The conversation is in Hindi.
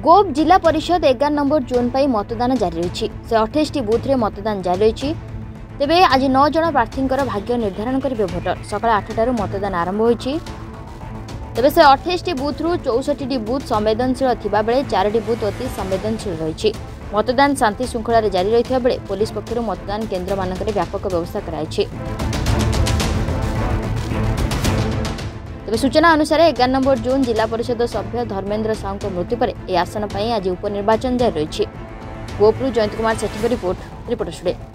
गोप जिला परिषद 11 नंबर जोन पर मतदान जारी रही से 28 बूथ रे मतदान जारी रही। तेबे आज 9 जन प्रार्थी भाग्य निर्धारण करेंगे भोटर। सकाळ 8 मतदान आरंभ होईछि। तेबे से 28 बूथ रु 64 बूथ संवेदनशील थिबा बेले 4 बूथ अति संवेदनशील रही। मतदान शांति श्रृंखला जारी रही बेले पुलिस पक्षर मतदान केन्द्र मानक व्यापक व्यवस्था कराई। तेबे सूचना अनुसार 11 नंबर जोन जिला परिषद सभ्य धर्मेन्द्र साहू मृत्यु पर यह आसन पर आज उपनिर्वाचन जारी रही। Gopur Jayant Kumar Sethi report reporter today.